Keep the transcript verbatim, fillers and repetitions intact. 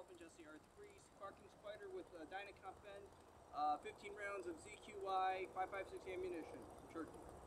twelve inch S C R three Sparking Spider with a Dynacomp bend, uh, fifteen rounds of Z Q I, five five six ammunition. Turkey.